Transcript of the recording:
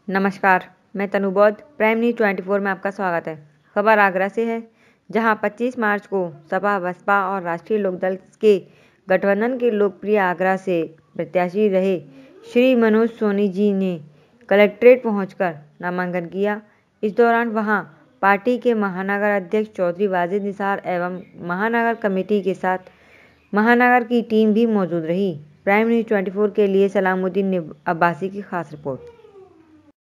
नमस्कार, मैं तनु बौद्ध। प्राइम न्यूज़ 24 में आपका स्वागत है। खबर आगरा से है, जहां 25 मार्च को सपा, बसपा और राष्ट्रीय लोकदल के गठबंधन के लोकप्रिय आगरा से प्रत्याशी रहे श्री मनोज सोनी जी ने कलेक्ट्रेट पहुंचकर नामांकन किया। इस दौरान वहां पार्टी के महानगर अध्यक्ष चौधरी वाजिद निसार एवं महानगर कमेटी के साथ महानगर की टीम भी मौजूद रही। प्राइम न्यूज़ 24 के लिए सलामुद्दीन अब्बासी की खास रिपोर्ट।